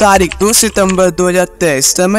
तारीख 2 सितंबर 2023, समय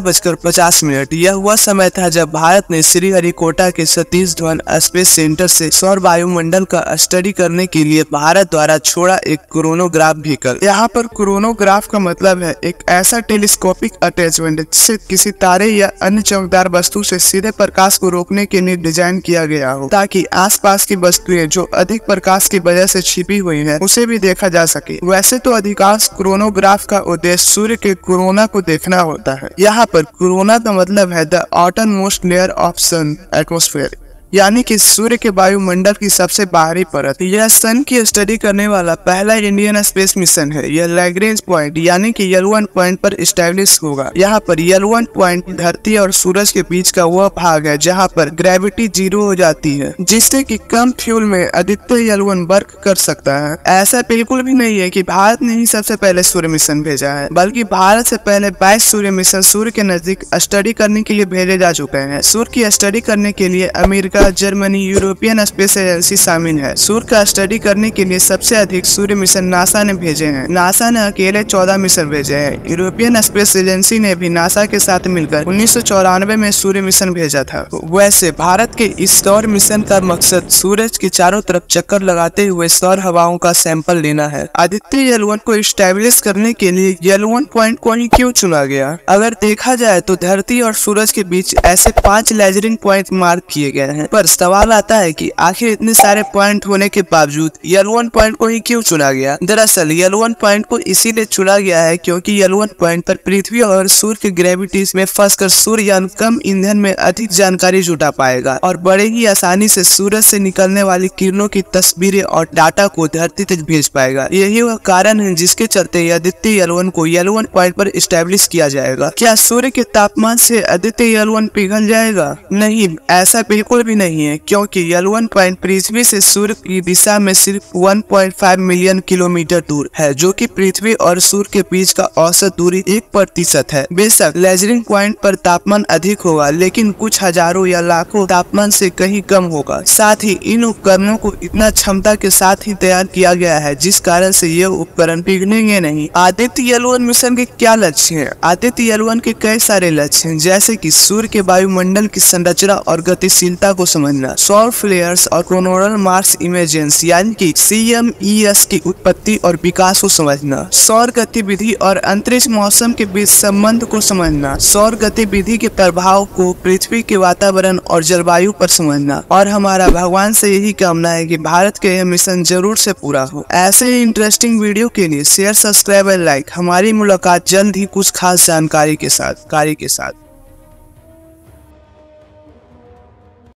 11:50। यह वह समय था जब भारत ने श्रीहरिकोटा के सतीश धवन स्पेस सेंटर से सौर वायुमंडल का स्टडी करने के लिए भारत द्वारा छोड़ा एक कोरोनोग्राफ व्हीकल। यहाँ पर कोरोनोग्राफ का मतलब है एक ऐसा टेलीस्कोपिक अटैचमेंट जिससे किसी तारे या अन्य चमकदार वस्तु से सीधे प्रकाश को रोकने के लिए डिजाइन किया गया हो, ताकि आसपास की वस्तुएं जो अधिक प्रकाश की वजह से छिपी हुई है उसे भी देखा जा सके। वैसे तो अधिकांश कोरोनोग्राफ का उद्देश्य सूर्य के कोरोना को देखना होता है। यहाँ पर कोरोना का मतलब है the outermost layer of sun atmosphere, यानी कि सूर्य के वायुमंडल की सबसे बाहरी परत। यह सन की स्टडी करने वाला पहला इंडियन स्पेस मिशन है। यह लैग्रेंज पॉइंट यानी कि L1 पॉइंट पर स्टैब्लिश होगा। यहाँ पर L1 पॉइंट धरती और सूरज के बीच का वह भाग है जहाँ पर ग्रेविटी 0 हो जाती है, जिससे कि कम फ्यूल में आदित्य L1 वर्क कर सकता है। ऐसा बिल्कुल भी नहीं है कि भारत ने ही सबसे पहले सूर्य मिशन भेजा है, बल्कि भारत से पहले 22 सूर्य मिशन सूर्य के नजदीक स्टडी करने के लिए भेजे जा चुके हैं। सूर्य की स्टडी करने के लिए America, Germany, European space agency शामिल है। सूर्य का स्टडी करने के लिए सबसे अधिक सूर्य मिशन नासा ने भेजे हैं। नासा ने अकेले 14 मिशन भेजे हैं। यूरोपियन स्पेस एजेंसी ने भी नासा के साथ मिलकर 1994 में सूर्य मिशन भेजा था। वैसे भारत के इस सौर मिशन का मकसद सूरज के चारों तरफ चक्कर लगाते हुए सौर हवाओं का सैंपल लेना है। आदित्य L1 को स्टैब्लिश करने के लिए L1 पॉइंट को ही क्यों चुना गया? अगर देखा जाए तो धरती और सूरज के बीच ऐसे 5 लेजरिंग पॉइंट मार्क किए गए हैं, पर सवाल आता है कि आखिर इतने सारे पॉइंट होने के बावजूद L1 पॉइंट को ही क्यों चुना गया? दरअसल L1 पॉइंट को इसीलिए चुना गया है क्योंकि L1 पॉइंट पर पृथ्वी और सूर्य की ग्रेविटी में फंसकर सूर्ययान कम ईंधन में अधिक जानकारी जुटा पाएगा और बड़े ही आसानी से सूरज से निकलने वाली किरणों की तस्वीरें और डाटा को धरती तक भेज पाएगा। यही वह कारण है जिसके चलते आदित्य L1 को L1 पॉइंट पर स्टैब्लिश किया जाएगा। क्या सूर्य के तापमान से आदित्य L1 पिघल जाएगा? नहीं, ऐसा बिल्कुल भी नहीं है, क्योंकि L1 पॉइंट पृथ्वी से सूर्य की दिशा में सिर्फ 1.5 मिलियन किलोमीटर दूर है, जो कि पृथ्वी और सूर्य के बीच का औसत दूरी 1% है। बेशक लेजरिंग पॉइंट पर तापमान अधिक होगा, लेकिन कुछ हजारों या लाखों तापमान से कहीं कम होगा। साथ ही इन उपकरणों को इतना क्षमता के साथ ही तैयार किया गया है, जिस कारण से ये उपकरण पिघलेंगे नहीं। आदित्य L1 मिशन के क्या लक्ष्य हैं? आदित्य L1 के कई सारे लक्ष्य हैं, जैसे कि सूर्य के वायुमंडल की संरचना और गतिशीलता को समझना, सौर फ्लेयर्स और कोरोनल मास इमेजेंस यानी कि CMES की उत्पत्ति और विकास को समझना, सौर गतिविधि और अंतरिक्ष मौसम के बीच संबंध को समझना, सौर गतिविधि के प्रभाव को पृथ्वी के वातावरण और जलवायु पर समझना। और हमारा भगवान से यही कामना है कि भारत के यह मिशन जरूर से पूरा हो। ऐसे ही इंटरेस्टिंग वीडियो के लिए शेयर, सब्सक्राइब और लाइक। हमारी मुलाकात जल्द ही कुछ खास जानकारी के साथ।